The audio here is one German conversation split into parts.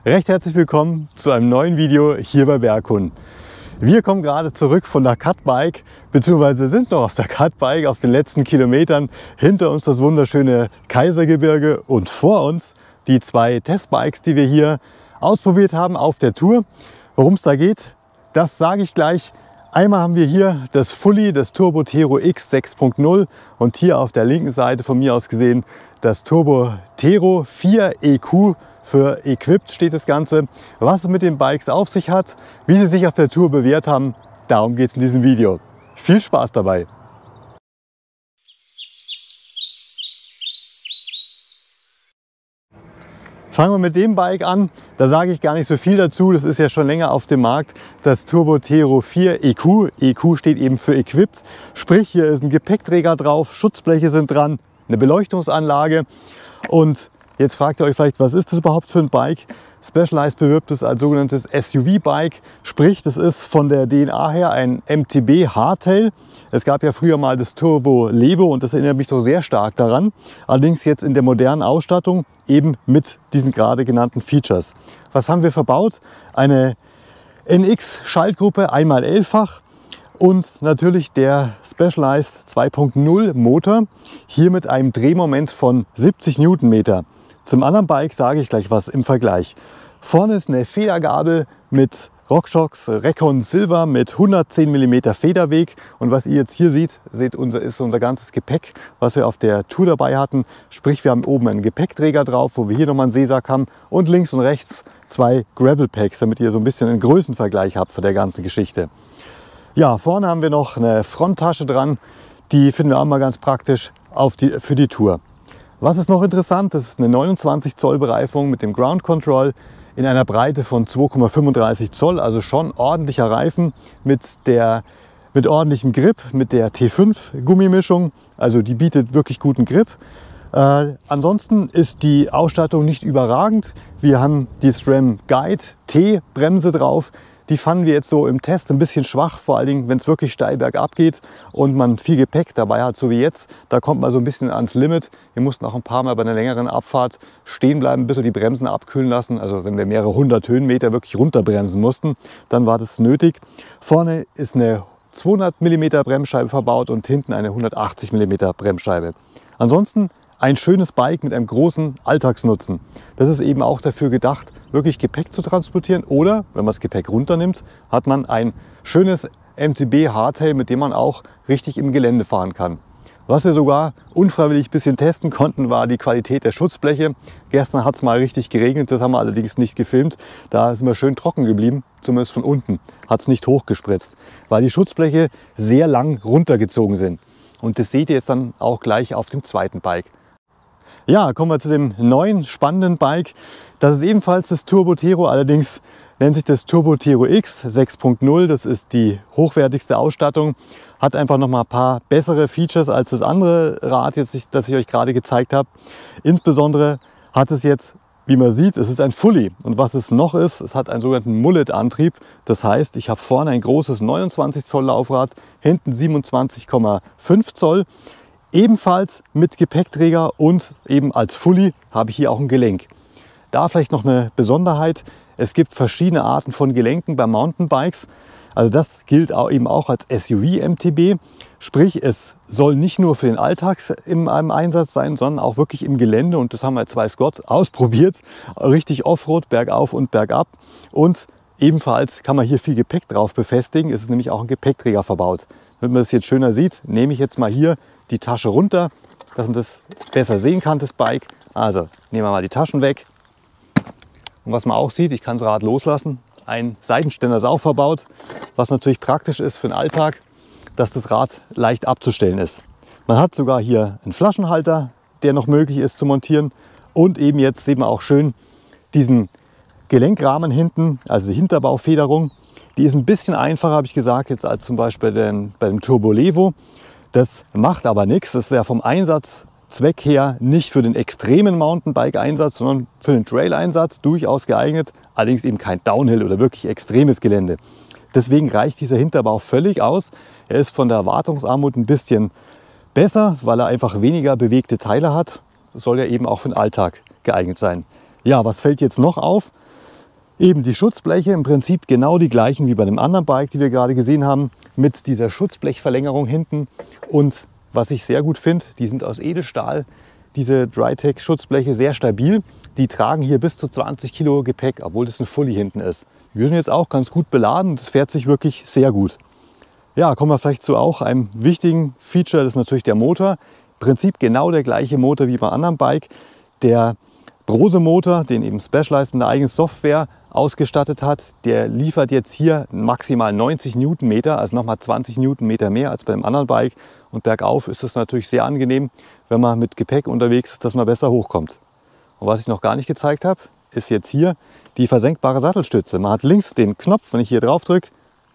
Recht herzlich willkommen zu einem neuen Video hier bei Berghund. Wir kommen gerade zurück von der Cutbike, beziehungsweise sind noch auf der Cutbike auf den letzten Kilometern. Hinter uns das wunderschöne Kaisergebirge und vor uns die zwei Testbikes, die wir hier ausprobiert haben auf der Tour. Worum es da geht, das sage ich gleich. Einmal haben wir hier das Fully, das Turbo Tero X 6.0 und hier auf der linken Seite von mir aus gesehen das Turbo Tero 4 EQ. Für Equipped steht das Ganze. Was es mit den Bikes auf sich hat, wie sie sich auf der Tour bewährt haben, darum geht es in diesem Video. Viel Spaß dabei! Fangen wir mit dem Bike an. Da sage ich gar nicht so viel dazu. Das ist ja schon länger auf dem Markt. Das Turbo Tero 4 EQ. EQ steht eben für Equipped. Sprich, hier ist ein Gepäckträger drauf, Schutzbleche sind dran, eine Beleuchtungsanlage. Und jetzt fragt ihr euch vielleicht, was ist das überhaupt für ein Bike? Specialized bewirbt es als sogenanntes SUV-Bike. Sprich, das ist von der DNA her ein MTB Hardtail. Es gab ja früher mal das Turbo Levo und das erinnert mich doch sehr stark daran. Allerdings jetzt in der modernen Ausstattung eben mit diesen gerade genannten Features. Was haben wir verbaut? Eine NX-Schaltgruppe, einmal 11-fach. Und natürlich der Specialized 2.0 Motor, hier mit einem Drehmoment von 70 Newtonmeter. Zum anderen Bike sage ich gleich was im Vergleich. Vorne ist eine Federgabel mit RockShox Recon Silver mit 110 mm Federweg. Und was ihr jetzt hier seht, ist unser ganzes Gepäck, was wir auf der Tour dabei hatten. Sprich, wir haben oben einen Gepäckträger drauf, wo wir hier nochmal einen Seesack haben und links und rechts zwei Gravel Packs, damit ihr so ein bisschen einen Größenvergleich habt für der ganzen Geschichte. Ja, vorne haben wir noch eine Fronttasche dran. Die finden wir auch mal ganz praktisch für die Tour. Was ist noch interessant? Das ist eine 29 Zoll Bereifung mit dem Ground Control in einer Breite von 2,35 Zoll, also schon ordentlicher Reifen mit ordentlichem Grip, mit der T5 Gummimischung. Also die bietet wirklich guten Grip. Ansonsten ist die Ausstattung nicht überragend. Wir haben die SRAM Guide T Bremse drauf. Die fanden wir jetzt so im Test ein bisschen schwach, vor allen Dingen, wenn es wirklich steil bergab geht und man viel Gepäck dabei hat, so wie jetzt. Da kommt man so ein bisschen ans Limit. Wir mussten auch ein paar Mal bei einer längeren Abfahrt stehen bleiben, bis wir die Bremsen abkühlen lassen. Also wenn wir mehrere hundert Höhenmeter wirklich runterbremsen mussten, dann war das nötig. Vorne ist eine 200 mm Bremsscheibe verbaut und hinten eine 180 mm Bremsscheibe. Ansonsten ein schönes Bike mit einem großen Alltagsnutzen. Das ist eben auch dafür gedacht, wirklich Gepäck zu transportieren oder, wenn man das Gepäck runternimmt, hat man ein schönes MTB Hardtail, mit dem man auch richtig im Gelände fahren kann. Was wir sogar unfreiwillig ein bisschen testen konnten, war die Qualität der Schutzbleche. Gestern hat es mal richtig geregnet, das haben wir allerdings nicht gefilmt. Da sind wir schön trocken geblieben, zumindest von unten, hat es nicht hochgespritzt, weil die Schutzbleche sehr lang runtergezogen sind. Und das seht ihr jetzt dann auch gleich auf dem zweiten Bike. Ja, kommen wir zu dem neuen spannenden Bike. Das ist ebenfalls das Turbo Tero, allerdings nennt sich das Turbo Tero X 6.0. Das ist die hochwertigste Ausstattung, hat einfach noch mal ein paar bessere Features als das andere Rad, das ich euch gerade gezeigt habe. Insbesondere hat es jetzt, wie man sieht, es ist ein Fully. Und was es noch ist, es hat einen sogenannten Mullet-Antrieb. Das heißt, ich habe vorne ein großes 29 Zoll Laufrad, hinten 27,5 Zoll. Ebenfalls mit Gepäckträger und eben als Fully habe ich hier auch ein Gelenk. Da vielleicht noch eine Besonderheit, es gibt verschiedene Arten von Gelenken bei Mountainbikes. Also das gilt eben auch als SUV-MTB. Sprich, es soll nicht nur für den Alltag im Einsatz sein, sondern auch wirklich im Gelände. Und das haben wir jetzt, weiß Gott, ausprobiert. Richtig Offroad, bergauf und bergab. Und ebenfalls kann man hier viel Gepäck drauf befestigen. Es ist nämlich auch ein Gepäckträger verbaut. Damit man das jetzt schöner sieht, nehme ich jetzt mal hier die Tasche runter, dass man das besser sehen kann, das Bike. Also nehmen wir mal die Taschen weg. Und was man auch sieht, ich kann das Rad loslassen. Ein Seitenständer ist auch verbaut, was natürlich praktisch ist für den Alltag, dass das Rad leicht abzustellen ist. Man hat sogar hier einen Flaschenhalter, der noch möglich ist zu montieren. Und eben jetzt sieht man auch schön diesen Gelenkrahmen hinten, also die Hinterbaufederung. Die ist ein bisschen einfacher, habe ich gesagt, jetzt als zum Beispiel bei dem Turbo Levo. Das macht aber nichts. Das ist ja vom Einsatzzweck her nicht für den extremen Mountainbike-Einsatz, sondern für den Trail-Einsatz durchaus geeignet. Allerdings eben kein Downhill oder wirklich extremes Gelände. Deswegen reicht dieser Hinterbau völlig aus. Er ist von der Wartungsarmut ein bisschen besser, weil er einfach weniger bewegte Teile hat. Soll ja eben auch für den Alltag geeignet sein. Ja, was fällt jetzt noch auf? Eben die Schutzbleche im Prinzip genau die gleichen wie bei dem anderen Bike, die wir gerade gesehen haben, mit dieser Schutzblechverlängerung hinten. Und was ich sehr gut finde, die sind aus Edelstahl, diese Drytech Schutzbleche, sehr stabil. Die tragen hier bis zu 20 Kilo Gepäck, obwohl das ein Fully hinten ist. Wir sind jetzt auch ganz gut beladen, das fährt sich wirklich sehr gut. Ja, kommen wir vielleicht zu auch einem wichtigen Feature, das ist natürlich der Motor. Im Prinzip genau der gleiche Motor wie beim anderen Bike. Der Brose Motor, den eben Specialized mit einer eigenen Software ausgestattet hat, der liefert jetzt hier maximal 90 Newtonmeter, also nochmal 20 Newtonmeter mehr als bei dem anderen Bike. Und bergauf ist es natürlich sehr angenehm, wenn man mit Gepäck unterwegs ist, dass man besser hochkommt. Und was ich noch gar nicht gezeigt habe, ist jetzt hier die versenkbare Sattelstütze. Man hat links den Knopf, wenn ich hier drauf drücke,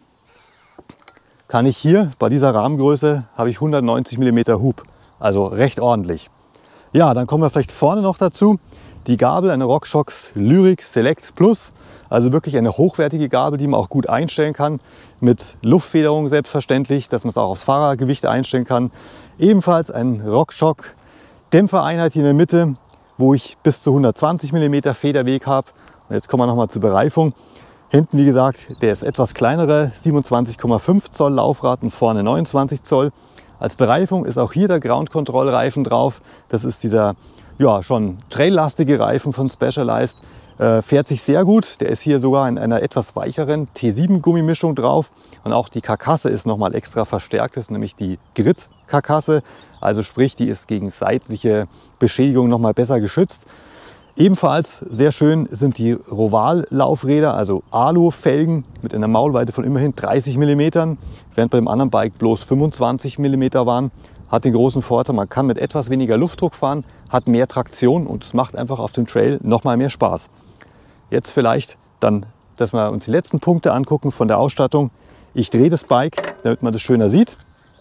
kann ich hier bei dieser Rahmengröße habe ich 190 mm Hub, also recht ordentlich. Ja, dann kommen wir vielleicht vorne noch dazu. Die Gabel, eine RockShox Lyric Select Plus, also wirklich eine hochwertige Gabel, die man auch gut einstellen kann, mit Luftfederung selbstverständlich, dass man es auch aufs Fahrergewicht einstellen kann. Ebenfalls ein RockShox Dämpfereinheit hier in der Mitte, wo ich bis zu 120 mm Federweg habe. Und jetzt kommen wir nochmal zur Bereifung. Hinten, wie gesagt, der ist etwas kleinere, 27,5 Zoll Laufrad und vorne 29 Zoll. Als Bereifung ist auch hier der Ground Control Reifen drauf. Das ist dieser ja, schon traillastige Reifen von Specialized. Fährt sich sehr gut. Der ist hier sogar in einer etwas weicheren T7 Gummimischung drauf. Und auch die Karkasse ist nochmal extra verstärkt. Das ist nämlich die Grit-Karkasse. Also sprich, die ist gegen seitliche Beschädigung nochmal besser geschützt. Ebenfalls sehr schön sind die Roval-Laufräder, also Alu-Felgen mit einer Maulweite von immerhin 30 mm, während bei dem anderen Bike bloß 25 mm waren. Hat den großen Vorteil, man kann mit etwas weniger Luftdruck fahren, hat mehr Traktion und es macht einfach auf dem Trail nochmal mehr Spaß. Jetzt vielleicht dann, dass wir uns die letzten Punkte angucken von der Ausstattung. Ich drehe das Bike, damit man das schöner sieht.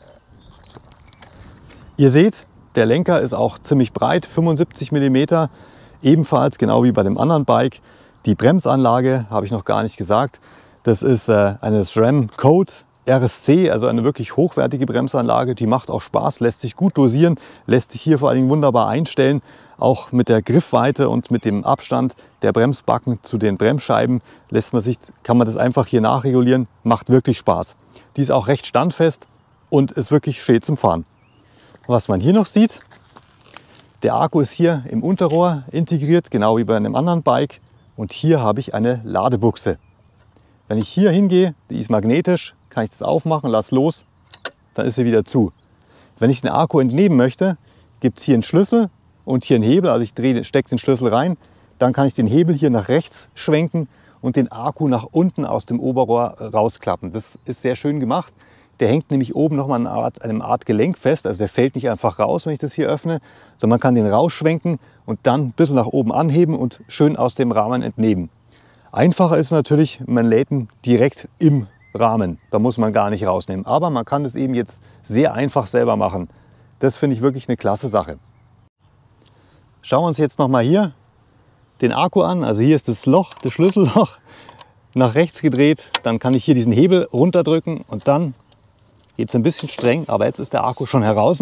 Ihr seht, der Lenker ist auch ziemlich breit, 75 mm. Ebenfalls, genau wie bei dem anderen Bike, die Bremsanlage, habe ich noch gar nicht gesagt. Das ist eine SRAM Code RSC, also eine wirklich hochwertige Bremsanlage. Die macht auch Spaß, lässt sich gut dosieren, lässt sich hier vor allen Dingen wunderbar einstellen. Auch mit der Griffweite und mit dem Abstand der Bremsbacken zu den Bremsscheiben kann man das einfach hier nachregulieren. Macht wirklich Spaß. Die ist auch recht standfest und ist wirklich schön zum Fahren. Was man hier noch sieht, der Akku ist hier im Unterrohr integriert, genau wie bei einem anderen Bike. Und hier habe ich eine Ladebuchse. Wenn ich hier hingehe, die ist magnetisch, kann ich das aufmachen, lass los, dann ist sie wieder zu. Wenn ich den Akku entnehmen möchte, gibt es hier einen Schlüssel und hier einen Hebel. Also ich stecke den Schlüssel rein, dann kann ich den Hebel hier nach rechts schwenken und den Akku nach unten aus dem Oberrohr rausklappen. Das ist sehr schön gemacht. Der hängt nämlich oben nochmal an einem Art Gelenk fest, also der fällt nicht einfach raus, wenn ich das hier öffne, sondern man kann den rausschwenken und dann ein bisschen nach oben anheben und schön aus dem Rahmen entnehmen. Einfacher ist natürlich, man lädt ihn direkt im Rahmen, da muss man gar nicht rausnehmen. Aber man kann das eben jetzt sehr einfach selber machen. Das finde ich wirklich eine klasse Sache. Schauen wir uns jetzt nochmal hier den Akku an, also hier ist das Loch, das Schlüsselloch, nach rechts gedreht, dann kann ich hier diesen Hebel runterdrücken und dann geht es ein bisschen streng, aber jetzt ist der Akku schon heraus.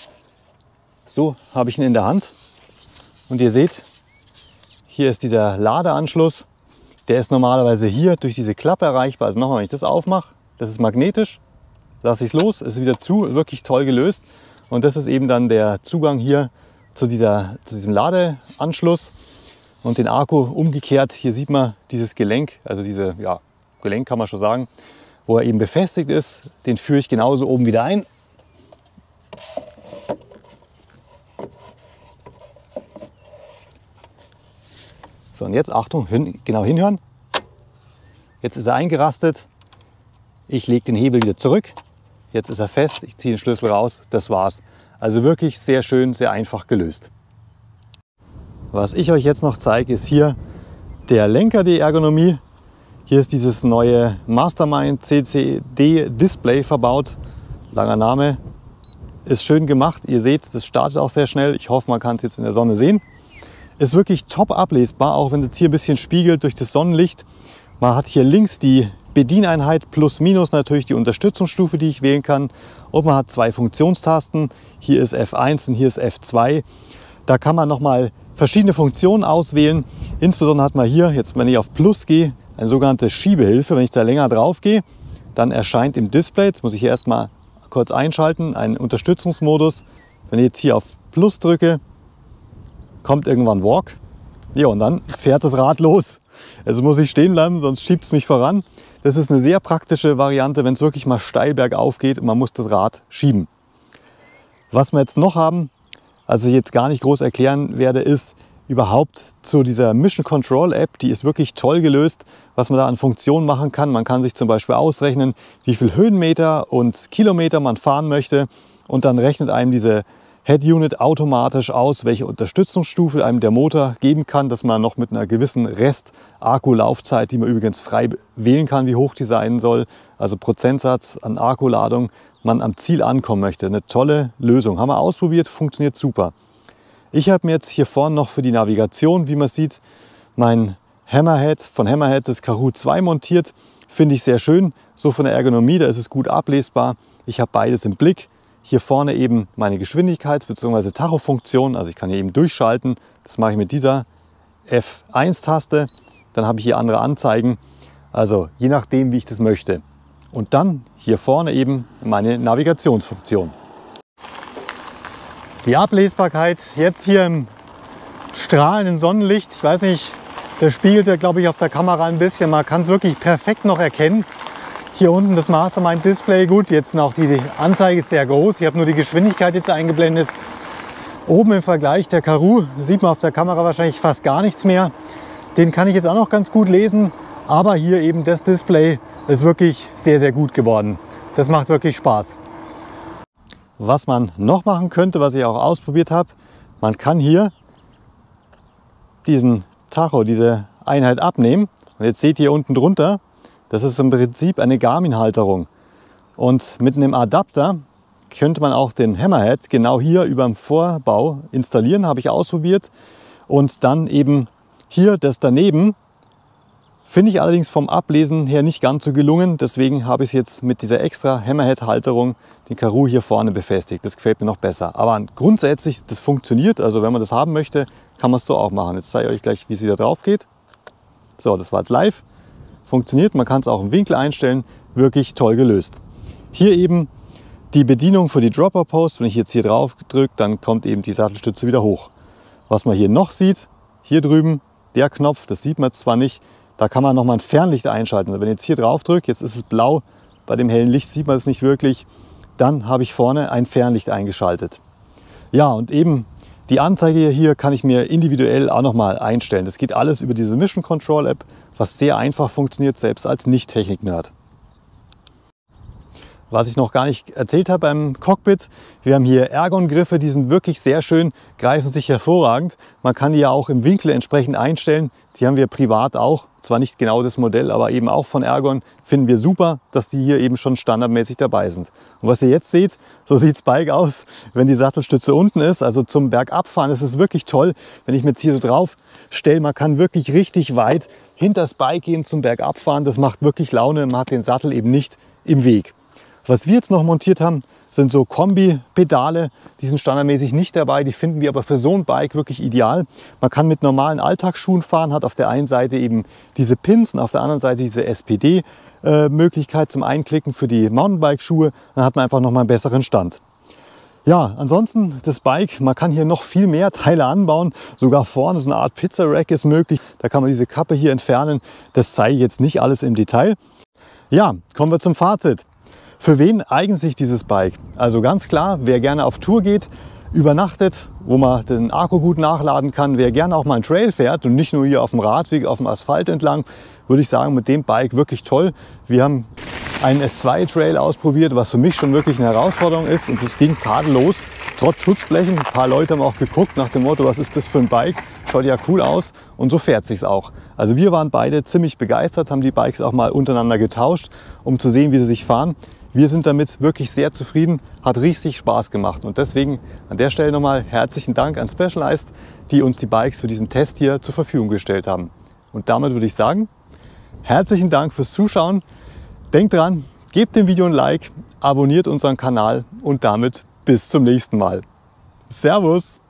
So habe ich ihn in der Hand. Und ihr seht, hier ist dieser Ladeanschluss. Der ist normalerweise hier durch diese Klappe erreichbar. Also nochmal, wenn ich das aufmache, das ist magnetisch. Lasse ich es los, ist wieder zu, wirklich toll gelöst. Und das ist eben dann der Zugang hier zu diesem Ladeanschluss. Und den Akku umgekehrt, hier sieht man dieses Gelenk, also Gelenk kann man schon sagen, wo er eben befestigt ist, den führe ich genauso oben wieder ein. So, und jetzt Achtung, genau hinhören. Jetzt ist er eingerastet. Ich lege den Hebel wieder zurück. Jetzt ist er fest, ich ziehe den Schlüssel raus, das war's. Also wirklich sehr schön, sehr einfach gelöst. Was ich euch jetzt noch zeige, ist hier der Lenker, die Ergonomie. Hier ist dieses neue Mastermind CCD Display verbaut. Langer Name. Ist schön gemacht. Ihr seht, das startet auch sehr schnell. Ich hoffe, man kann es jetzt in der Sonne sehen. Ist wirklich top ablesbar, auch wenn es jetzt hier ein bisschen spiegelt durch das Sonnenlicht. Man hat hier links die Bedieneinheit plus minus natürlich die Unterstützungsstufe, die ich wählen kann. Und man hat zwei Funktionstasten. Hier ist F1 und hier ist F2. Da kann man nochmal verschiedene Funktionen auswählen. Insbesondere hat man hier, jetzt wenn ich auf Plus gehe, eine sogenannte Schiebehilfe. Wenn ich da länger drauf gehe, dann erscheint im Display, jetzt muss ich hier erstmal kurz einschalten, einen Unterstützungsmodus. Wenn ich jetzt hier auf Plus drücke, kommt irgendwann Walk. Ja, und dann fährt das Rad los. Also muss ich stehen bleiben, sonst schiebt es mich voran. Das ist eine sehr praktische Variante, wenn es wirklich mal steil bergauf geht und man muss das Rad schieben. Was wir jetzt noch haben, also ich jetzt gar nicht groß erklären werde, ist überhaupt zu dieser Mission Control App, die ist wirklich toll gelöst, was man da an Funktionen machen kann. Man kann sich zum Beispiel ausrechnen, wie viel Höhenmeter und Kilometer man fahren möchte und dann rechnet einem diese Head Unit automatisch aus, welche Unterstützungsstufe einem der Motor geben kann, dass man noch mit einer gewissen Rest-Akkulaufzeit, die man übrigens frei wählen kann, wie hoch die sein soll, also Prozentsatz an Akkuladung, man am Ziel ankommen möchte. Eine tolle Lösung. Haben wir ausprobiert, funktioniert super. Ich habe mir jetzt hier vorne noch für die Navigation, wie man sieht, mein Hammerhead von Hammerhead, das Karoo 2 montiert. Finde ich sehr schön. So von der Ergonomie, da ist es gut ablesbar. Ich habe beides im Blick. Hier vorne eben meine Geschwindigkeits- bzw. Tachofunktion. Also ich kann hier eben durchschalten. Das mache ich mit dieser F1-Taste. Dann habe ich hier andere Anzeigen. Also je nachdem, wie ich das möchte. Und dann hier vorne eben meine Navigationsfunktion. Die Ablesbarkeit jetzt hier im strahlenden Sonnenlicht. Ich weiß nicht, der spiegelt ja, glaube ich, auf der Kamera ein bisschen. Man kann es wirklich perfekt noch erkennen. Hier unten das Mastermind Display. Gut, jetzt noch die Anzeige ist sehr groß. Ich habe nur die Geschwindigkeit jetzt eingeblendet. Oben im Vergleich der Karoo sieht man auf der Kamera wahrscheinlich fast gar nichts mehr. Den kann ich jetzt auch noch ganz gut lesen. Aber hier eben das Display ist wirklich sehr, sehr gut geworden. Das macht wirklich Spaß. Was man noch machen könnte, was ich auch ausprobiert habe, man kann hier diesen Tacho, diese Einheit abnehmen. Und jetzt seht ihr hier unten drunter, das ist im Prinzip eine Garmin-Halterung. Und mit einem Adapter könnte man auch den Hammerhead genau hier über dem Vorbau installieren, habe ich ausprobiert. Und dann eben hier das daneben. Finde ich allerdings vom Ablesen her nicht ganz so gelungen. Deswegen habe ich es jetzt mit dieser extra Hammerhead-Halterung, den Karoo hier vorne befestigt. Das gefällt mir noch besser. Aber grundsätzlich, das funktioniert. Also wenn man das haben möchte, kann man es so auch machen. Jetzt zeige ich euch gleich, wie es wieder drauf geht. So, das war jetzt live. Funktioniert. Man kann es auch im Winkel einstellen. Wirklich toll gelöst. Hier eben die Bedienung für die Dropper Post. Wenn ich jetzt hier drauf drücke, dann kommt eben die Sattelstütze wieder hoch. Was man hier noch sieht, hier drüben, der Knopf, das sieht man jetzt zwar nicht, da kann man noch mal ein Fernlicht einschalten. Also wenn ich jetzt hier drauf drücke, jetzt ist es blau, bei dem hellen Licht sieht man es nicht wirklich, dann habe ich vorne ein Fernlicht eingeschaltet. Ja, und eben die Anzeige hier kann ich mir individuell auch noch mal einstellen. Das geht alles über diese Mission Control App, was sehr einfach funktioniert, selbst als Nicht-Technik-Nerd. Was ich noch gar nicht erzählt habe beim Cockpit, wir haben hier Ergon-Griffe, die sind wirklich sehr schön, greifen sich hervorragend. Man kann die ja auch im Winkel entsprechend einstellen. Die haben wir privat auch, zwar nicht genau das Modell, aber eben auch von Ergon. Finden wir super, dass die hier eben schon standardmäßig dabei sind. Und was ihr jetzt seht, so sieht das Bike aus, wenn die Sattelstütze unten ist. Also zum Bergabfahren ist es wirklich toll, wenn ich mir jetzt hier so drauf stelle. Man kann wirklich richtig weit hinter das Bike gehen zum Bergabfahren. Das macht wirklich Laune, man hat den Sattel eben nicht im Weg. Was wir jetzt noch montiert haben, sind so Kombi-Pedale. Die sind standardmäßig nicht dabei, die finden wir aber für so ein Bike wirklich ideal. Man kann mit normalen Alltagsschuhen fahren, hat auf der einen Seite eben diese Pins und auf der anderen Seite diese SPD-Möglichkeit zum Einklicken für die Mountainbike-Schuhe. Dann hat man einfach noch mal einen besseren Stand. Ja, ansonsten das Bike, man kann hier noch viel mehr Teile anbauen. Sogar vorne so eine Art Pizza-Rack ist möglich. Da kann man diese Kappe hier entfernen. Das zeige ich jetzt nicht alles im Detail. Ja, kommen wir zum Fazit. Für wen eignet sich dieses Bike? Also ganz klar, wer gerne auf Tour geht, übernachtet, wo man den Akku gut nachladen kann, wer gerne auch mal einen Trail fährt und nicht nur hier auf dem Radweg, auf dem Asphalt entlang, würde ich sagen, mit dem Bike wirklich toll. Wir haben einen S2 Trail ausprobiert, was für mich schon wirklich eine Herausforderung ist und es ging tadellos, trotz Schutzblechen. Ein paar Leute haben auch geguckt nach dem Motto, was ist das für ein Bike? Schaut ja cool aus und so fährt sich's auch. Also wir waren beide ziemlich begeistert, haben die Bikes auch mal untereinander getauscht, um zu sehen, wie sie sich fahren. Wir sind damit wirklich sehr zufrieden, hat richtig Spaß gemacht und deswegen an der Stelle nochmal herzlichen Dank an Specialized, die uns die Bikes für diesen Test hier zur Verfügung gestellt haben. Und damit würde ich sagen, herzlichen Dank fürs Zuschauen. Denkt dran, gebt dem Video ein Like, abonniert unseren Kanal und damit bis zum nächsten Mal. Servus!